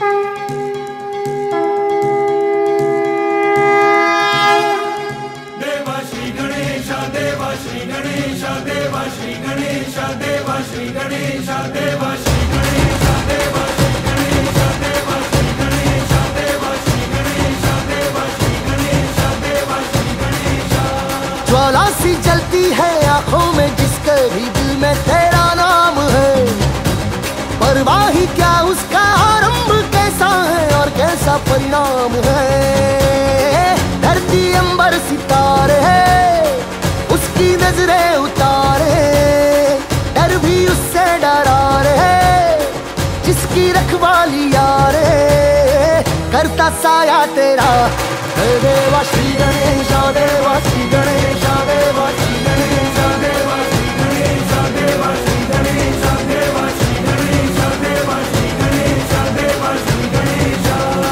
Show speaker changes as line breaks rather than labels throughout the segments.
ज्वाला सी जलती है आंखों में जिसके भी दिल में तेरा नाम है। परवाही क्या उसका आरंभ कैसा है और कैसा परिणाम है। धरती अंबर सितारे है उसकी नजरें उतारे, डर भी उससे डरा रहे जिसकी रखवाली यारे। करता साया तेरा देवा श्री गणेश, देवा श्री गणेश, देवा श्री गणेश, देवा श्री गणेश, देवा श्री गणेश, देवा श्री गणेश, देवा श्री गणेश, देवा श्री गणेश।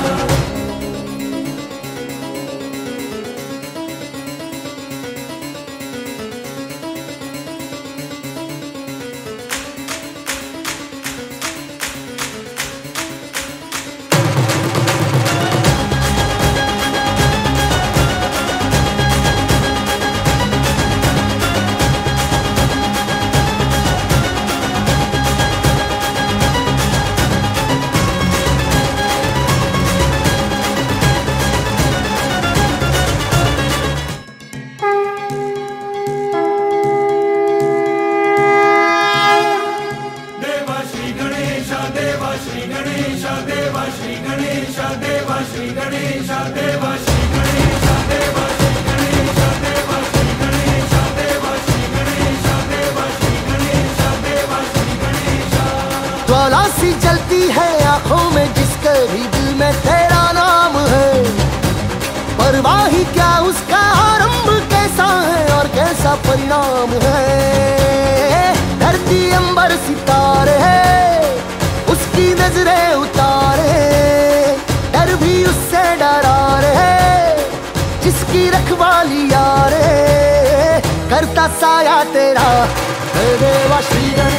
ज्वाला सी जलती है आंखों में जिसके भी दिल में तेरा नाम है। परवाही क्या उसका आरंभ कैसा है और कैसा परिणाम है। धरती अंबर सितारे है उसकी नजरें उतारे, डर भी उससे डरा रहे जिसकी रखवाली यारे। करता साया तेरा देवा श्री